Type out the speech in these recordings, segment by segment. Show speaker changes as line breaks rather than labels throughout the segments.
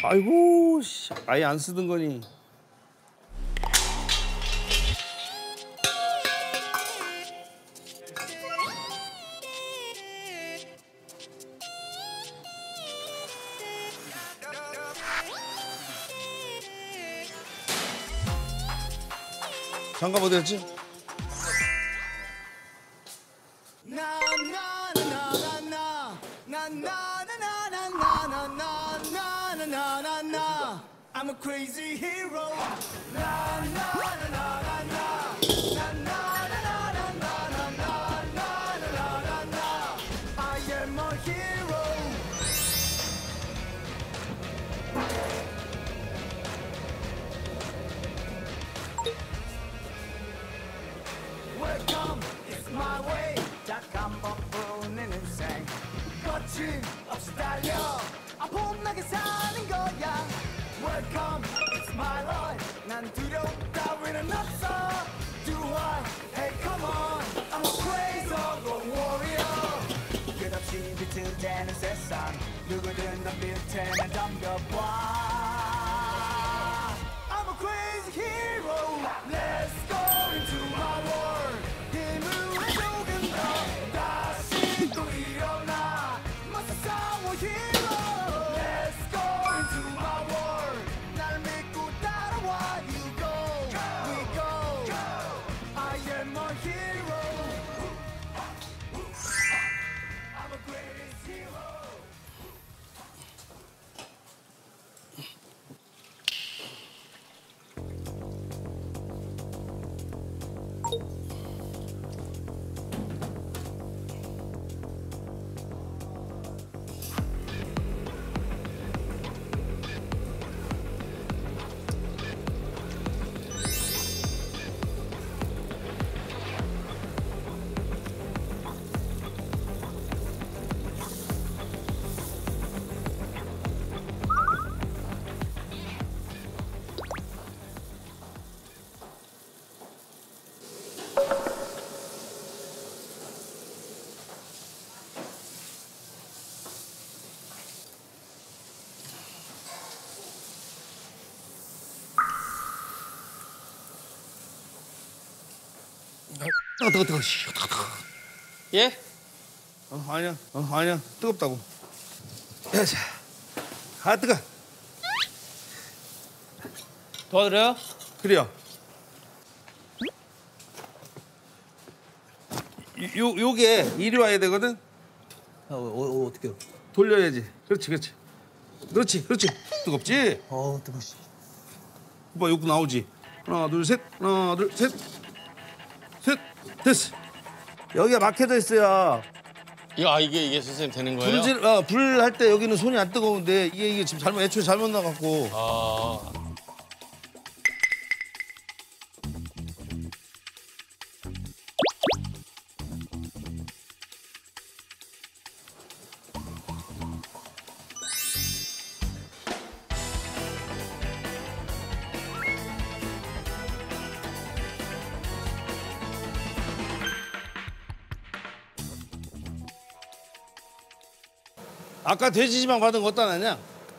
아이고, 씨, 아예 안 쓰던 거니. 장갑 어디 갔지?
I'm a crazy hero. I am a hero. Welcome, it's my way. 잠깐 버프는 인생. 거침없이 달려. 아폼나게 사는 거야. Welcome, it's my life. 난 두려움 따위는 없어. Do I? Hey, come on. I'm a crazy warrior. 끝없이 비틀대는 세상. 누구든 덤빌 테면 덤벼봐. I'm a crazy hero. Let's go into my world. 힘을 내 조금 더 다시 또 일어나. 맞서 싸워 hero. Let's go into my world. 날 믿고 따라와. You go, we go. I am a hero. I'm a greatest hero.
뜨거.
예?
아니야. 아니야. 뜨겁다고. 야, 자. 아, 뜨거.
도와드려요?
그래요. 요게 이리 와야 되거든.
어떻게요?
돌려야지. 그렇지. 뜨겁지?
뜨거워.
오빠 욕구 나오지. 하나, 둘, 셋. 됐어. 여기가 막혀져 있어요.
이게 선생님 되는 거예요?
불 할 때 여기는 손이 안 뜨거운데 이게 지금 애초에 잘못 나갖고. 아까 돼지지방 받은 거 어디다 놨냐?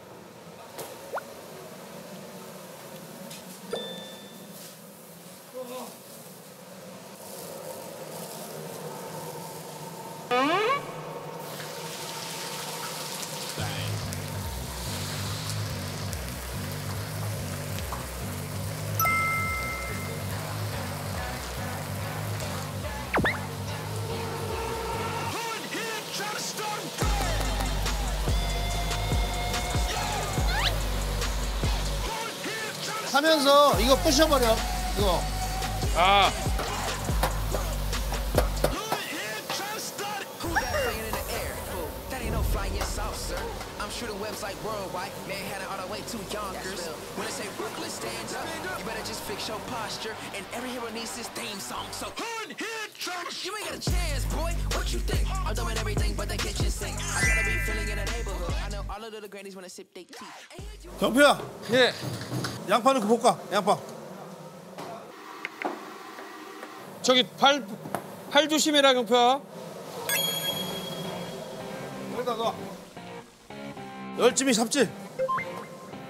하면서 이거 부셔버려. 이거.
아.
I'm shooting webs like worldwide. Manhattan all the way to Yonkers. When they say Brooklyn, stand up. You better just fix your posture. And every hero needs his theme song. So you ain't got a chance, boy. What you think? I'm doing everything but the kitchen sink. I gotta be feeling in the neighborhood. I know all of the grannies wanna sip their tea.
경표야.
예.
양파 넣고 볶아. 양파.
저기 팔 조심해라 경표야.
여기다 놔. 열심히 삽질.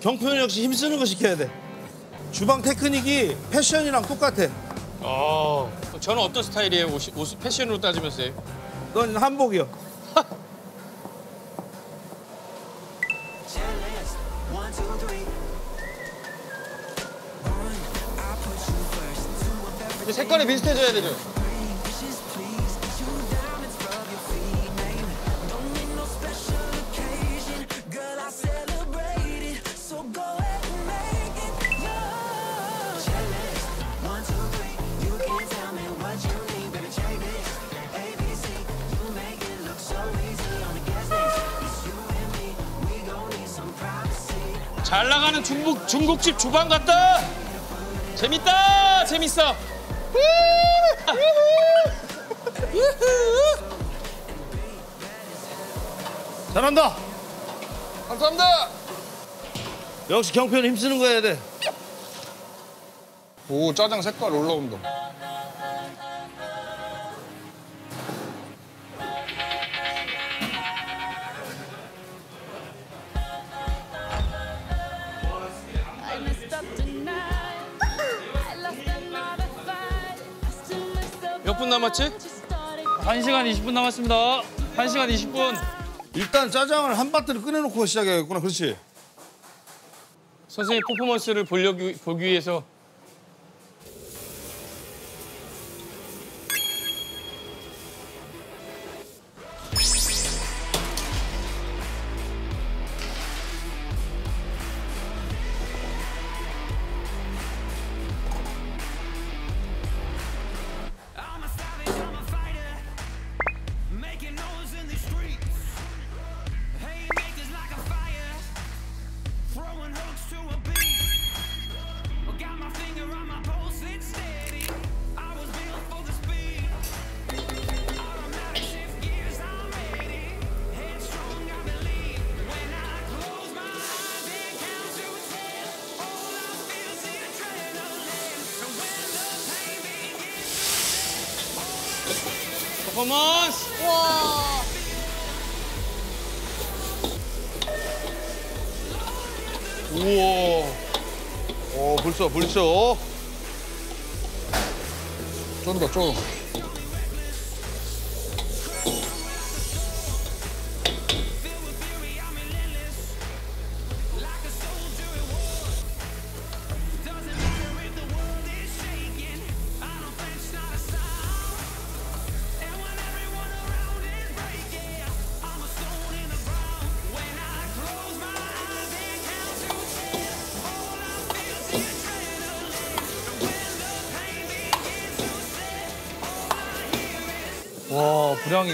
경표는 역시 힘쓰는 거 시켜야 돼. 주방 테크닉이 패션이랑 똑같아.
저는 어떤 스타일이에요? 옷 패션으로 따지면서요?
넌 한복이요.
Checklist, 1, 2, 3. I put you first. 2 of everything.
색깔이 비슷해져야 되죠?
Wishes, please. 2 diamonds, rub your feet, name it. Don't need no special occasion. Girl, I celebrate it. So go ahead and make it yours. Checklist, 1, 2, 3. You can't tell me what you need, baby. Check this. ABC, you make it look so easy on the guest list. It's you and me. We gon' need some privacy.
잘 나가는 중국집 주방 같다. 재밌다. 재밌어.
잘한다.
감사합니다.
역시 경표는 힘쓰는 거 해야 돼.
오, 짜장 색깔 올라온다.
I messed up tonight. I lost another fight. I still messed up.
몇 분 남았지?
Just started.
1시간 20분 남았습니다. 1시간 20분.
일단 짜장을 한 바트를 꺼내놓고 시작해야겠구나. 그렇지.
선생님 퍼포먼스를 보기 위해서
I'm a savage, I'm a fighter, making noise in the streets. Haymakers like a fire, throwing hooks to a beat. Got my finger on my pulse, it's steady. I was built for the speed. Automatic shift gears, I'm ready. Headstrong, I believe. When I close my eyes and count to 10, all I feel is the adrenaline. And when the pain begins.
퍼포먼스.
와.
우와.
벌써.
쩐다 쩐.
와, 불향이.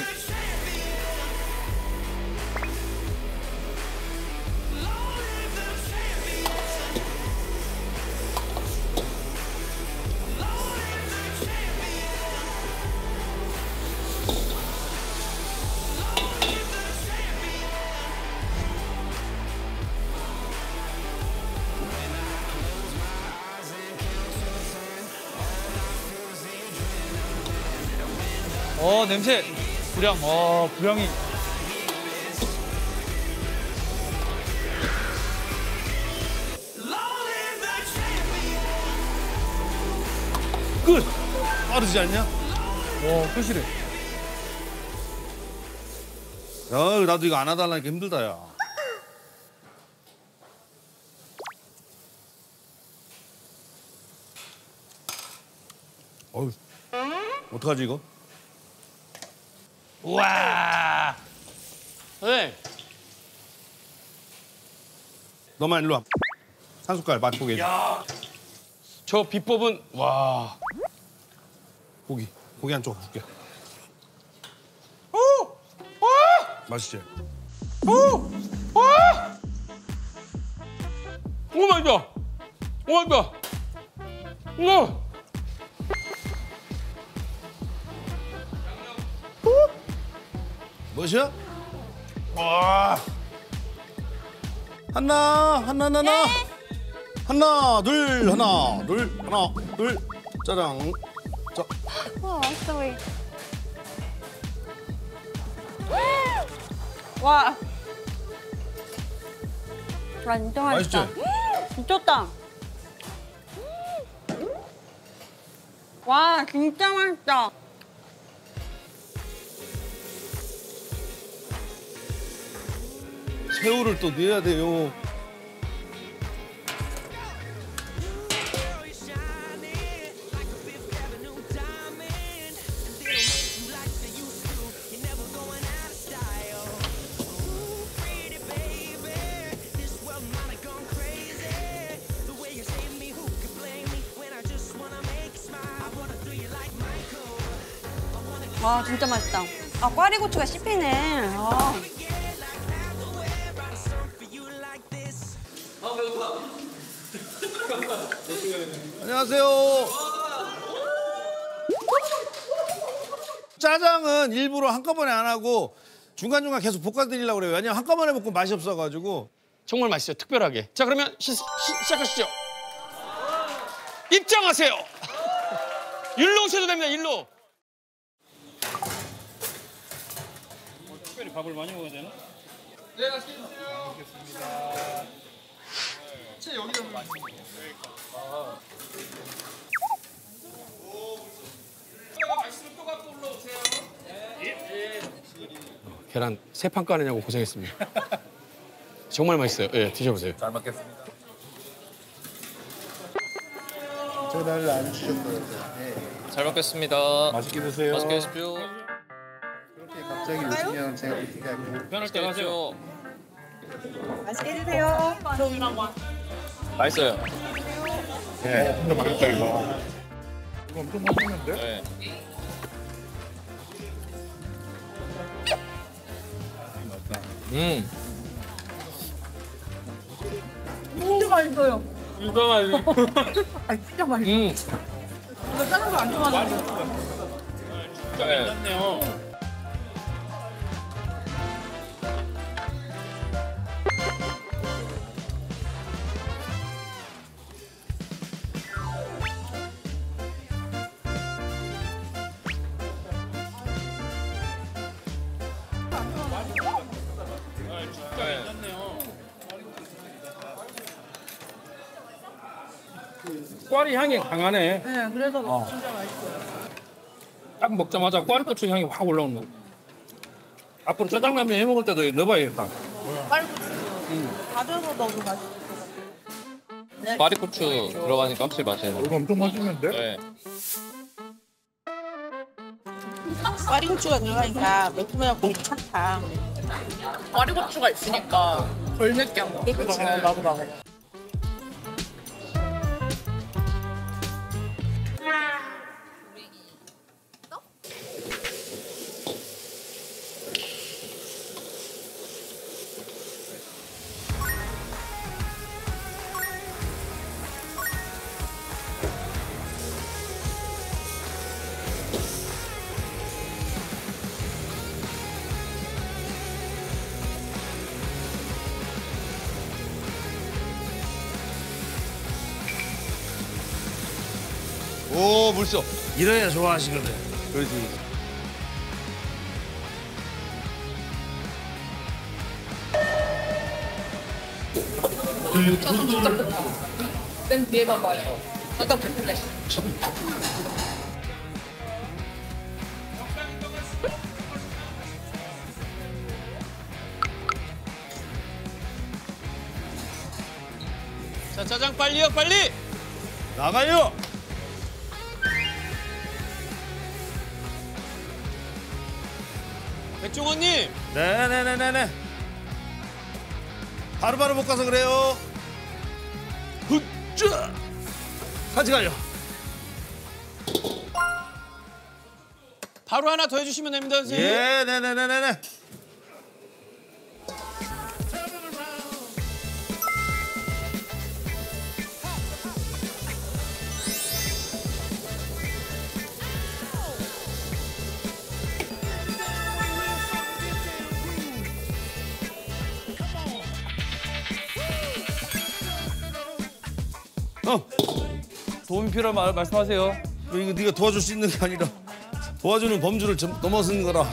냄새. 불향. 불향이.
끝. 빠르지 않냐?
와, 끝이래.
야, 나도 이거 안 하달라니까 힘들다, 야. 어휴. 어떡하지, 이거?
우와. 네.
너만 일로 와. 한 숟갈 맛보게 해줘.
저 비법은 와.
고기 한쪽 줄게. 맛있지?
오 맛있다. 오 맛있다. 우와.
뭐시야? 와. 하나. 하나, 둘. 짜장. 자.
와, 맛있어 보이. 와. 아 진짜 맛있다.
맛있지?
미쳤다. 와 진짜 맛있다.
새우를 또 넣어야 돼요.
와 진짜 맛있다. 아 꽈리고추가 씹히네. 아.
안녕하세요. 짜장은 일부러 한꺼번에 안 하고 중간중간 계속 볶아드리려고 그래요. 왜냐면 한꺼번에 볶으면 맛이 없어가지고.
정말 맛있어요. 특별하게. 자 그러면 시작하시죠. 입장하세요. 일로 오셔도 됩니다. 일로.
특별히 밥을 많이 먹어야 되나?
계란 3판 까느냐고 고생했습니다. 정말 맛있어요. 예, 드셔보세요.
잘 먹겠습니다.
전화를 안 주셨어요. 네.
잘 먹겠습니다.
맛있게 드세요.
맛있게 드십시오.
그렇게 갑자기 오시면 제가 어떻게 하고.
편할 때 가세요.
맛있게 드세요.
맛있어요.
네, 진짜 맛있다 이거. 이거 엄청 맛있는데?
네.
진짜 맛있어요.
이거 맛있어.
아 진짜 맛있어. 이거 짜는 거 안 좋아하는데.
괜찮네요.
꽈리 향이 강하네.
네, 그래서 진짜 맛있어요.
딱 먹자마자 꽈리고추 향이 확 올라오는 거. 앞으로 짜장라면 해 먹을 때도 넣어봐야겠다.
다져서 넣어도 맛있을 것 같아요.
꽈리고추 들어가니까 확실히 맛있네.
이거 엄청 맛있는데?
네.
꽈리고추가 들어가니까 매콤해서 괜찮다.
꽈리고추가 있으니까 덜 느껴.
그치, 나도 먹어.
오 물써. 이래야 좋아하시거든. 그렇지.
맨 뒤에 봐봐요. 아까 그랬네.
자 짜장 빨리요 빨리.
나가요.
백종원님.
네네네네네. 바로바로 볶아서 그래요. 굿자. 같이 가요.
바로 하나 더 해주시면 됩니다 선생님.
예, 네네네네네.
도움이 필요하면 말씀하세요.
이거 네가 도와줄 수 있는 게 아니라 도와주는 범주를 넘어선 거라.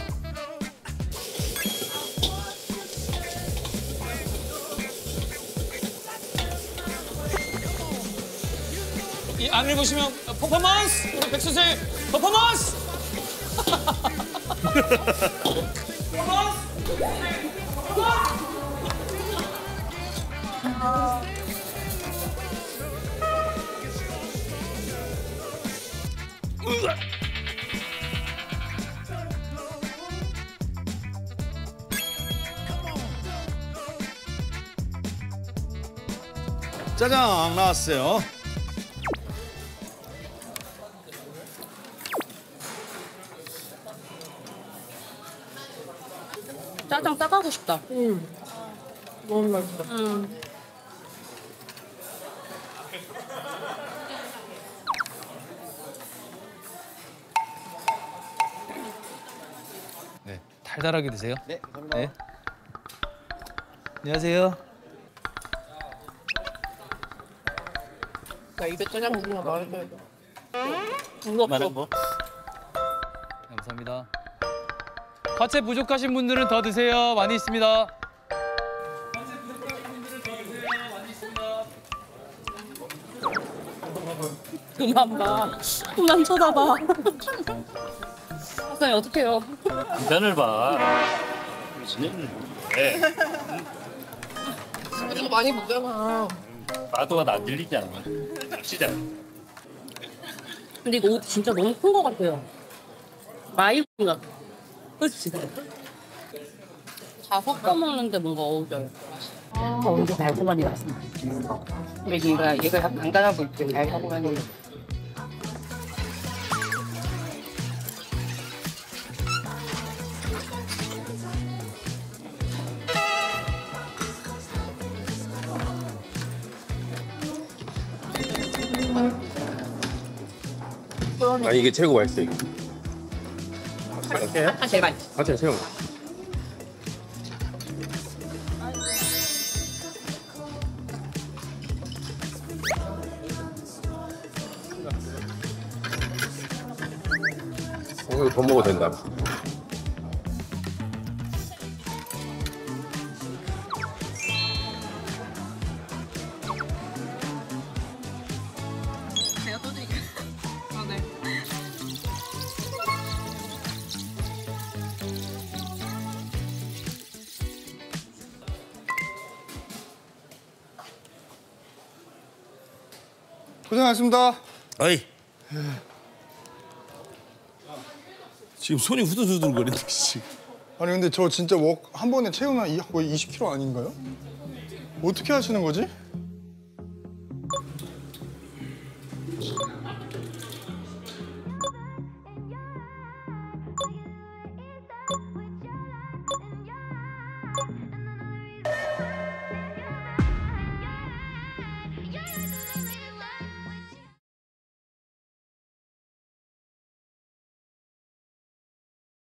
이 안을 보시면 퍼포먼스! 우리 백수생 퍼포먼스!
짜장 나왔어요.
짜장 싸가고 싶다.
너무 맛있어.
네, 달달하게 드세요. 네, 감사합니다. 네. 안녕하세요.
나 입에 짜장 먹으면 맛있어. 이거 없어.
감사합니다. 화채 부족하신 분들은 더 드세요. 많이 있습니다.
그만 봐. 그만 쳐다봐. 선생님 어떡해요?
인간을 봐. 왜?
이거 많이 먹잖아.
파도가 안 들리지 않아. 시작.
근데 이거 옷 진짜 너무 큰 거 같아요. 마이구나. 그렇지. 다 섞어 먹는데 뭔가 어울려요.
이게 달콤하니 맛있네. 근데 얘가 약간 간단하고 있고 달콤하니.
아 이게 최고 맛있어 이거.
아 제일 맛있어.
화채 최고 맛있어. 이거 더 먹어도 된다.
제가 떠드릴게요. 네.
고생하셨습니다. 어이. 지금 손이 후들후들거리는데 지금.
아니 근데 저 진짜 한 번에 체중 거의 20kg 아닌가요? 어떻게 하시는 거지?